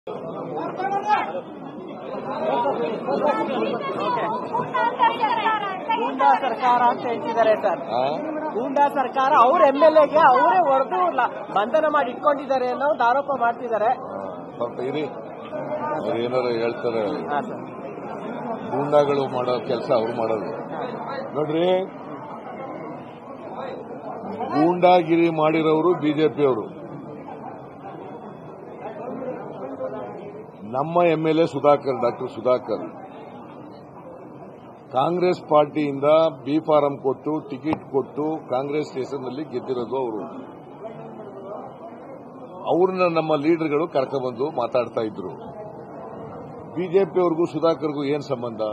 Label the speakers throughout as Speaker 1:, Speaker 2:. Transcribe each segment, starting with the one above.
Speaker 1: ಗೂಂಡಾ ಸರ್ಕಾರ ಅಂತ ಹೇಳ್ತಿದ್ದಾರೆ ಸರ್. ಗೂಂಡಾ ಸರ್ಕಾರ ಅವ್ರ MLAಗೆ ಅವರೇ ಹೊಡೆದು ಬಂಧನ ಮಾಡಿ ಇಟ್ಕೊಂಡಿದ್ದಾರೆ ಅನ್ನೋ ಒಂದು ಆರೋಪ ಮಾಡ್ತಿದ್ದಾರೆ.
Speaker 2: ಸ್ವಲ್ಪ ಇರಿ, ಅವ್ರು ಏನಾರು ಹೇಳ್ತಾರೆ. ಗೂಂಡಾಗಳು ಮಾಡೋ ಕೆಲಸ ಅವ್ರು ಮಾಡೋದು ನೋಡ್ರಿ. ಗೂಂಡಾಗಿರಿ ಮಾಡಿರೋರು ಬಿಜೆಪಿಯವರು. ನಮ್ಮ MLA ಸುಧಾಕರ್, ಡಾಕ್ಟರ್ ಸುಧಾಕರ್, ಕಾಂಗ್ರೆಸ್ ಪಾರ್ಟಿಯಿಂದ ಬಿ ಫಾರಂ ಕೊಟ್ಟು ಟಿಕೆಟ್ ಕೊಟ್ಟು ಕಾಂಗ್ರೆಸ್ ಸ್ಟೇಷನ್ನಲ್ಲಿ ಗೆದ್ದಿರೋದು ಅವರು. ಅವ್ರನ್ನ ನಮ್ಮ ಲೀಡರ್ಗಳು ಕರ್ಕೊಂಡ್ಬಂದು ಮಾತಾಡ್ತಾ ಇದ್ರು. ಬಿಜೆಪಿಯವ್ರಿಗೂ ಸುಧಾಕರ್ಗೂ ಏನ್ ಸಂಬಂಧ?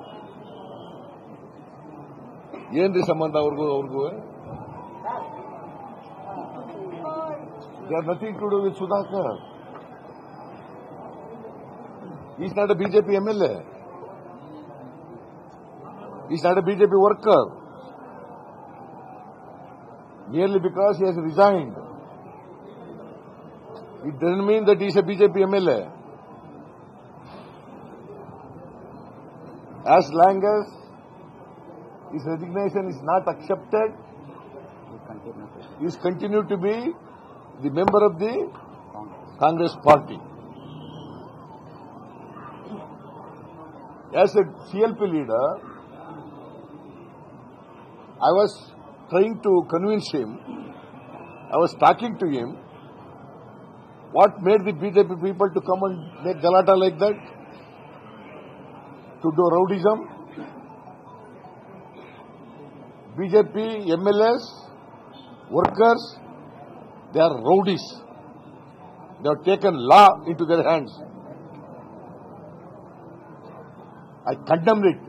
Speaker 2: ಏನ್ರಿ ಸಂಬಂಧ ಅವ್ರಿಗೂ? They are nothing to do with Sudhakar. Is not a BJP MLA. He's not a BJP worker. Merely because he has resigned, it doesn't mean that he's a BJP MLA. As long as his resignation is not accepted, he is continued to be the member of the Congress party. As a CLP leader, I was trying to convince him, I was talking to him, what made the BJP people to come and make galata like that? To do rowdyism? BJP MLAs, workers, they are rowdies. They have taken law into their hands. I condemn it.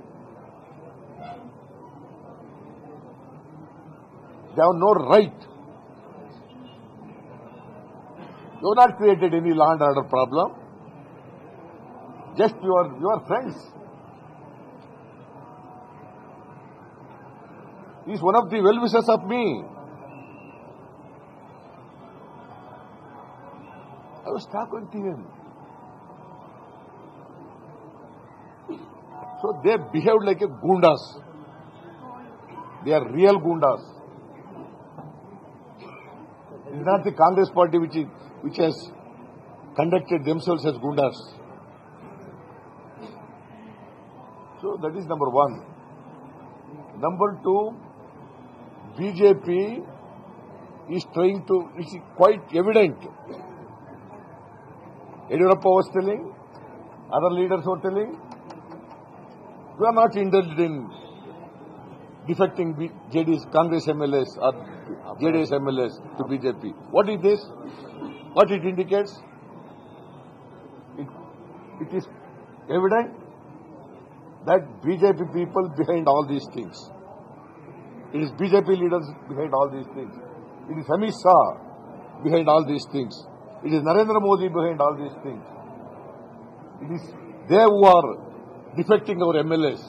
Speaker 2: They have no right. You have not created any law and order problem. Just your friends. He is one of the well-wishers of me. I was talking to him. So they behaved like a goondas. They are real goondas. It is not the Congress party which has conducted themselves as goondas. So that is number one. Number two, BJP is trying to, it is quite evident. Yediyurappa was telling, other leaders were telling, we are not indulged in defecting JD's Congress MLAs or JDS MLAs to BJP. What is this? What it indicates? It is evident that BJP people behind all these things. It is BJP leaders behind all these things. It is Amit Shah behind all these things. It is Narendra Modi behind all these things. It is they who are defecting our MLAs.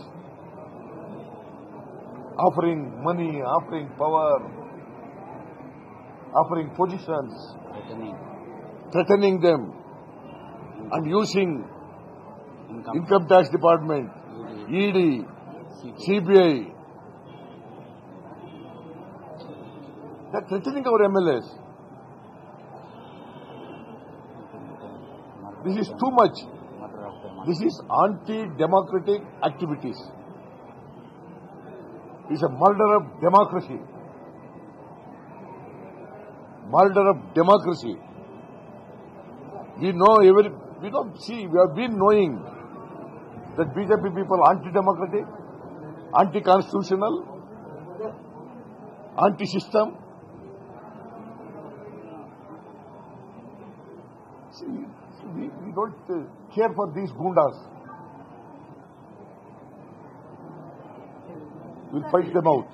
Speaker 2: Offering money, offering power, offering positions, threatening them, and using Income Tax Department, ED, CBI. They are threatening our MLAs. This is too much. This is anti-democratic activities. It is a murder of democracy. Murder of democracy. We have been knowing that BJP people are anti-democratic, anti-constitutional, anti-system. See, we don't care for these goondas. We'll fight them out.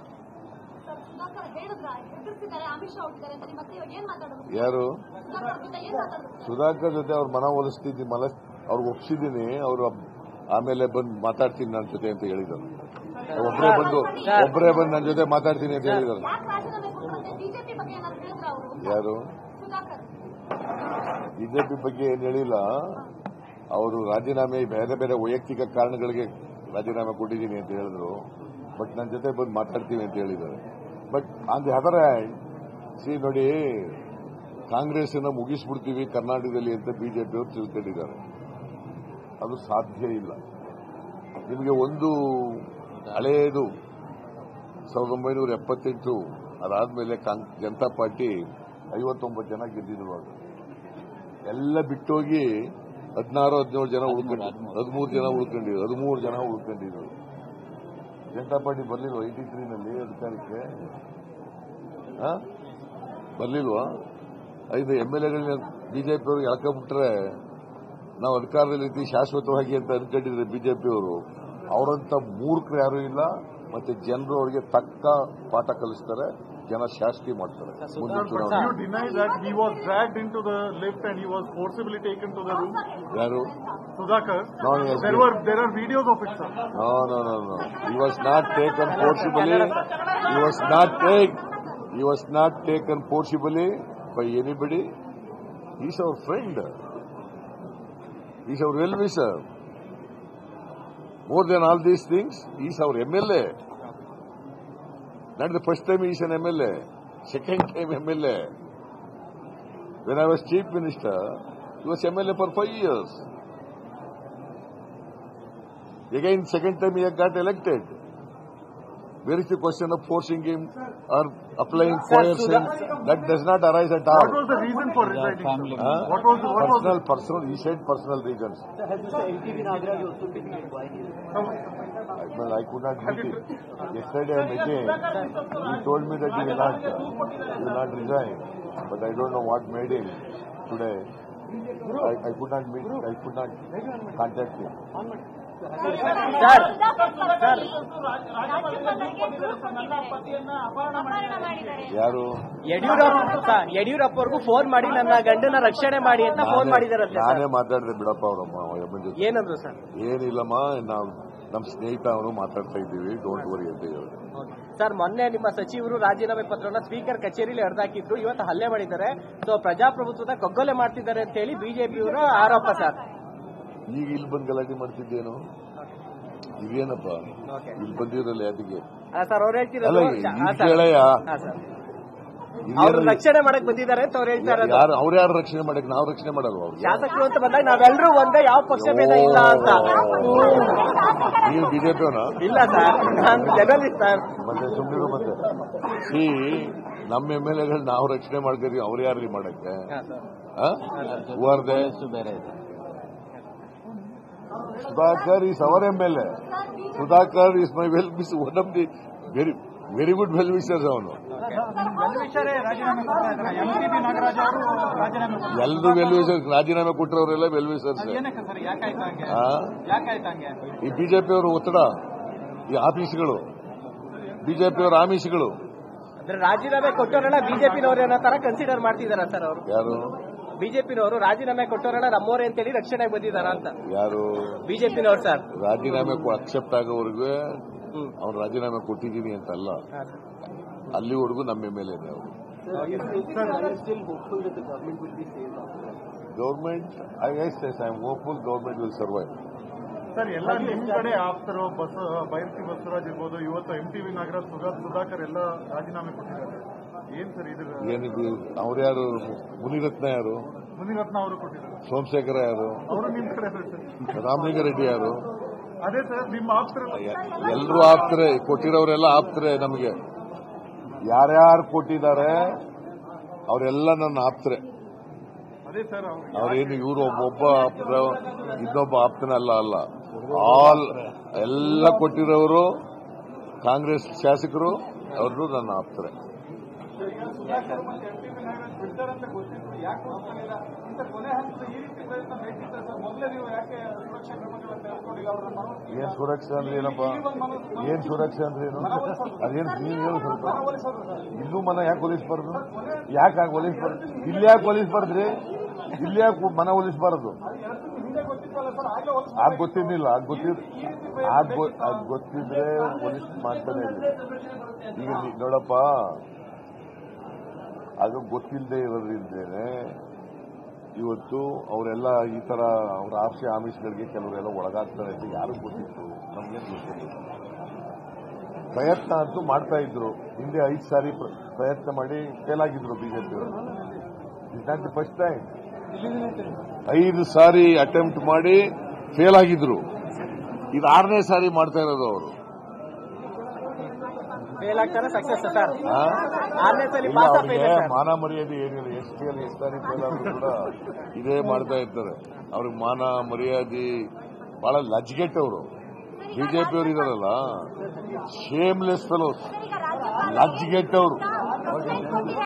Speaker 2: ಯಾರು? ಸುಧಾಕರ್ ಜೊತೆ ಅವ್ರ ಮನ ಒಲಿಸ್ತಿದ್ದೀನಿ, ಅವ್ರಿಗೆ ಒಪ್ಸಿದ್ದೀನಿ. ಅವರು ಆಮೇಲೆ ಬಂದು ಮಾತಾಡ್ತೀನಿ ನನ್ನ ಜೊತೆ ಅಂತ ಹೇಳಿದರು. ಒಬ್ಬರೇ ಬಂದು ನನ್ನ ಜೊತೆ ಮಾತಾಡ್ತೀನಿ ಅಂತ ಹೇಳಿದರು. ಯಾರು? ಬಿಜೆಪಿ ಬಗ್ಗೆ ಏನು ಹೇಳಿಲ್ಲ. ಅವರು ರಾಜೀನಾಮೆ ಬೇರೆ ಬೇರೆ ವೈಯಕ್ತಿಕ ಕಾರಣಗಳಿಗೆ ರಾಜೀನಾಮೆ ಕೊಟ್ಟಿದ್ದೀನಿ ಅಂತ ಹೇಳಿದ್ರು. ಬಟ್ ನನ್ನ ಜೊತೆ ಬಂದು ಮಾತಾಡ್ತೀವಿ ಅಂತ ಹೇಳಿದ್ದಾರೆ. But on the other hand ನೋಡಿ, ಕಾಂಗ್ರೆಸ್ ಅನ್ನು ಮುಗಿಸ್ಬಿಡ್ತೀವಿ ಕರ್ನಾಟಕದಲ್ಲಿ ಅಂತ ಬಿಜೆಪಿಯವರು ತಿಳ್ಕೊಂಡಿದ್ದಾರೆ. ಅದು ಸಾಧ್ಯ ಇಲ್ಲ. ನಿಮಗೆ ಒಂದು ಹಳೆಯದು 1978 ಅದಾದ್ಮೇಲೆ ಜನತಾ ಪಾರ್ಟಿ 59 ಜನ ಗೆದ್ದಿದ್ರು. ಅದು ಎಲ್ಲ ಬಿಟ್ಟೋಗಿ 16-17 ಜನ ಉಳ್ಕೊಂಡಿದ್ರು, 13 ಜನ ಉಳ್ಕೊಂಡಿದ್ರು. ಜನತಾ ಪಾರ್ಟಿ ಬರ್ಲಿಲ್ವಾ 83ನಲ್ಲಿ ಅಧಿಕಾರಕ್ಕೆ? ಬರ್ಲಿಲ್ವಾ? 5 MLAಗಳನ್ನ ಬಿಜೆಪಿಯವರು ಎಳ್ಕೊಂಡ್ಬಿಟ್ರೆ ನಾವು ಅಧಿಕಾರದಲ್ಲಿ ಶಾಶ್ವತವಾಗಿ ಅಂತ ಅನ್ಕೊಂಡಿದ್ರೆ ಬಿಜೆಪಿಯವರು, ಅವರಂತ ಮೂರ್ಖರು ಯಾರೂ ಇಲ್ಲ. ಮತ್ತೆ ಜನರು ಅವರಿಗೆ ತಕ್ಕ ಪಾಠ ಕಲಿಸ್ತಾರೆ, ಜನ ಶಾಸ್ತಿ ಮಾಡ್ತಾರೆ. ಮುಂದೆ ಚುನಾವಣೆ ಯಾರು? Sudakkar. No, there are videos of it, sir. No. He was not taken forcibly. He was not taken forcibly by anybody. He's our friend. He's our well-wisher. More than all these things, he's our MLA. Not the first time he's an MLA. Second time MLA. When I was Chief Minister, he was MLA for 5 years. Again, second time he got elected. Where is the question of forcing him or applying coercion? That does not arise at all.
Speaker 3: What was the reason for resigning?
Speaker 2: Personal. He said personal reasons. Well, I could not meet him. Yesterday I met him. He told me that he will not resign. But I don't know what made him today. I could not meet. I could not contact him. ಯಾರು?
Speaker 1: ಯಡಿಯೂರಪ್ಪ ಅವ್ರಿಗೂ phone ಮಾಡಿ ನನ್ನ ಗಂಡನ ರಕ್ಷಣೆ ಮಾಡಿ ಅಂತ phone ಮಾಡಿದಾರಂತೆ.
Speaker 2: ನಾನೇ ಮಾತಾಡಿದೆ ಬಿಡಪ್ಪ ಅವರಮ್ಮ.
Speaker 1: ಏನಂದ್ರು ಸರ್?
Speaker 2: ಏನಿಲ್ಲಮ್ಮ, ನಾವು ನಮ್ಮ ಸ್ನೇಹಿತ ಅವರು ಮಾತಾಡ್ತಾ ಇದ್ದೀವಿ, ಡೋಂಟ್ ವರಿ ಅಂತ ಹೇಳಿ.
Speaker 1: ಸರ್, ಮೊನ್ನೆ ನಿಮ್ಮ ಸಚಿವರು ರಾಜೀನಾಮೆ ಪತ್ರವನ್ನು ಸ್ಪೀಕರ್ ಕಚೇರಿಯಲ್ಲಿ ಹರಿದಾಕಿದ್ರು, ಇವತ್ತು ಹಲ್ಲೆ ಮಾಡಿದ್ದಾರೆ. ಸೊ ಪ್ರಜಾಪ್ರಭುತ್ವದ ಕಗ್ಗೊಲೆ ಮಾಡ್ತಿದ್ದಾರೆ ಅಂತ ಹೇಳಿ ಬಿಜೆಪಿಯವರ ಆರೋಪ ಸರ್.
Speaker 2: ಈಗ ಇಲ್ಲಿ ಬಂದು ಗಲಾಟೆ ಮಾಡ್ತಿದ್ದೇನು? ಇದೇನಪ್ಪ ಇಲ್ಲಿ ಬಂದಿರಲ್ಲ ಯಾತಿಗೆ?
Speaker 1: ಸರ್ ಅವ್ರು ಹೇಳ್ತಿದ್ದಾರೆ
Speaker 2: ಅವ್ರು
Speaker 1: ರಕ್ಷಣೆ ಮಾಡಕ್ ಬಂದಿದ್ದಾರೆ ಅಂತ ಅವ್ರು ಹೇಳ್ತಾರೆ.
Speaker 2: ಅವ್ರು ಯಾರು ರಕ್ಷಣೆ ಮಾಡಕ್? ನಾವು ರಕ್ಷಣೆ ಮಾಡಲ್ವ? ಅವ್ರು
Speaker 1: ಶಾಸಕರು ಅಂತ ಬಂದಾಗ ನಾವೆಲ್ಲರೂ ಒಂದೇ, ಯಾವ ಪಕ್ಷ ಭೇದ ಇಲ್ಲ ಅಂತ.
Speaker 2: ನೀವು ಬಿಜೆಪಿಯವನ?
Speaker 1: ಇಲ್ಲ ಸರ್, ನಾನು ಜರ್ನಲಿಸ್ಟ್ ಸರ್.
Speaker 2: ಮತ್ತೆ ಸುಮ್ಮನೆ ಮತ್ತೆ ನಮ್ಮ MLAಗಳು ನಾವು ರಕ್ಷಣೆ ಮಾಡ್ತೀವಿ, ಅವ್ರು ಯಾರು ಮಾಡಕ್ಕೆ? Sudhakar is our MLA. Sudhakar is my well-wisher, one of the very good well-wishers. ಅವನು ಎಲ್ಲರೂ ವೆಲ್ವಿಷರ್ಸ್. ರಾಜೀನಾಮೆ ಕೊಟ್ಟರವರೆಲ್ಲ ವೆಲ್ವಿಷರ್ಸ್. ಈ ಬಿಜೆಪಿಯವರು ಒತ್ತಡ, ಈ ಆಫೀಸ್ಗಳು, ಬಿಜೆಪಿಯವರ ಆಮಿಷಗಳು.
Speaker 1: ರಾಜೀನಾಮೆ ಕೊಟ್ಟವರೆಲ್ಲ ಬಿಜೆಪಿನವರು ಅನ್ನೋ ತರ ಕನ್ಸಿಡರ್ ಮಾಡ್ತಿದಾರ ಸರ್ ಅವರು.
Speaker 2: ಯಾರು?
Speaker 1: ಬಿಜೆಪಿನವರು ರಾಜೀನಾಮೆ ಕೊಟ್ಟವರೆಲ್ಲ ನಮ್ಮವರೇ ಅಂತೇಳಿ ರಕ್ಷಣೆಗೆ ಬಂದಿದ್ದಾರ ಅಂತ.
Speaker 2: ಯಾರು?
Speaker 1: ಬಿಜೆಪಿನವರು ಸರ್.
Speaker 2: ರಾಜೀನಾಮೆ ಅಕ್ಸೆಪ್ಟ್ ಆಗೋವರೆಗೂ ಅವ್ರು ರಾಜೀನಾಮೆ ಕೊಟ್ಟಿದ್ದೀನಿ ಅಂತಲ್ಲ, ಅಲ್ಲಿವರೆಗೂ ನಮ್ಮ MLA ಅವರು. Government I am hopeful government will survive.
Speaker 3: Sir, ಎಲ್ಲ ನಿಮ್ ಕಡೆ ಆಪ್ತರು ಬೈರತಿ ಬಸವರಾಜ್ ಇರ್ಬೋದು, ಇವತ್ತು MTV ನಾಗರಾಜ್, ಸುಧಾಕರ್ ಎಲ್ಲ ರಾಜೀನಾಮೆ ಕೊಟ್ಟಿದ್ದಾರೆ. ಏನ್ ಸರ್ ಇದು?
Speaker 2: ಏನಿದು? ಅವ್ರು ಯಾರು? ಮುನಿರತ್ನ ಯಾರು?
Speaker 3: ಮುನಿರತ್ನ ಅವರು ಕೊಟ್ಟಿದ್ದಾರೆ.
Speaker 2: ಸೋಮಶೇಖರ ಯಾರು?
Speaker 3: ಅವರು ನಿಮ್ ಕಡೆ.
Speaker 2: ರಾಮಲಿಂಗಾರೆಡ್ಡಿ ಯಾರು?
Speaker 3: ಅದೇ ಸರ್, ನಿಮ್ಮ ಆಪ್ತರು
Speaker 2: ಎಲ್ಲರೂ ಆಪ್ತರೆ. ಕೊಟ್ಟಿರೋರೆಲ್ಲ ಆಪ್ತರೆ. ನಮಗೆ ಯಾರ್ಯಾರು ಕೊಟ್ಟಿದ್ದಾರೆ ಅವರೆಲ್ಲ ನನ್ನ ಆಪ್ತರೆ.
Speaker 3: ಅದೇ ಸರ್,
Speaker 2: ಅವ್ರೇನು ಇವರು ಒಬ್ಬ ಆಪ್ತರ ಇನ್ನೊಬ್ಬ ಆಪ್ತನಲ್ಲ. ಅಲ್ಲ, ಆಲ್ ಎಲ್ಲ ಕೊಟ್ಟಿರೋರು ಕಾಂಗ್ರೆಸ್ ಶಾಸಕರು, ಅವರು ನನ್ನ ಆಪ್ತರೆ. ಏನ್ ಸುರಕ್ಷೆ ಅಂದ್ರೆ ಏನಪ್ಪ? ಏನ್ ಸುರಕ್ಷೆ ಅಂದ್ರೆ ಏನು? ಅದೇನು ನೀವು ಹೇಳು ಸ್ವಲ್ಪ. ಇನ್ನೂ ಮನ ಯಾಕೆ ಒಲಿಸಬಾರ್ದು? ಯಾಕೆ ಒಲಿಸಬಾರ್ದು? ಇಲ್ಲಿ ಯಾಕೆ ಒಲಿಸಬಾರ್ದ್ರಿ? ಇಲ್ಲಿ ಯಾಕೆ ಮನ ಒಲಿಸಬಾರದು? ಆಗ ಗೊತ್ತಿದ್ದಿಲ್ಲ. ಆಗ ಗೊತ್ತಿದ್ರೆ ಒಲಿಸ್ ಮಾಡ್ತಾನೆ ಇಲ್ಲ. ಈಗ ನೋಡಪ್ಪ, ಆಗ ಗೊತ್ತಿಲ್ಲದೆ ಇರೋದ್ರಿಂದೇನೆ ಇವತ್ತು ಅವರೆಲ್ಲ ಈ ತರ ಅವರ ಆಪ್ಸಿ ಆಮಿಷಗಳಿಗೆ ಕೆಲವರೆಲ್ಲ ಒಳಗಾಗ್ತಾರೆ ಅಂತ ಯಾರು ಗೊತ್ತಿತ್ತು, ನಮ್ಗೇನು ಗೊತ್ತಿಲ್ಲ. ಪ್ರಯತ್ನ ಅಂತೂ ಮಾಡ್ತಾ ಇದ್ರು. ಹಿಂದೆ 5 ಸಾರಿ ಪ್ರಯತ್ನ ಮಾಡಿ ಫೇಲ್ ಆಗಿದ್ರು ಬಿಜೆಪಿಯವರು. Is not the first time. 5 ಸಾರಿ ಅಟೆಂಪ್ಟ್ ಮಾಡಿ ಫೇಲ್ ಆಗಿದ್ರು. ಇದು 6ನೇ ಸಾರಿ ಮಾಡ್ತಾ ಇರೋದು ಅವರು.
Speaker 1: ಫೇಲ್ ಆಗ್ತಾರೆ, ಸಕ್ಸಸ್ ಸರ್.
Speaker 2: ಇಲ್ಲ, ಅವ್ರಿಗೆ ಮಾನ ಮರ್ಯಾದೆ ಏನಿಲ್ಲ. STಯಲ್ಲಿ ಎಷ್ಟು ಸಾರಿ ಫೇಲ್ ಆದ್ರೂ ಕೂಡ ಇದೇ ಮಾಡ್ತಾ ಇರ್ತಾರೆ. ಅವ್ರಿಗೆ ಮಾನ ಮರ್ಯಾದೆ ಬಹಳ ಲಜ್ಗೆಟ್ಟವರು. ಬಿಜೆಪಿಯವರು ಇದಾರಲ್ಲ, ಶೇಮ್ಲೆಸ್ ಫೆಲೋಸ್, ಲಜ್ಗೆಟ್ಟವರು.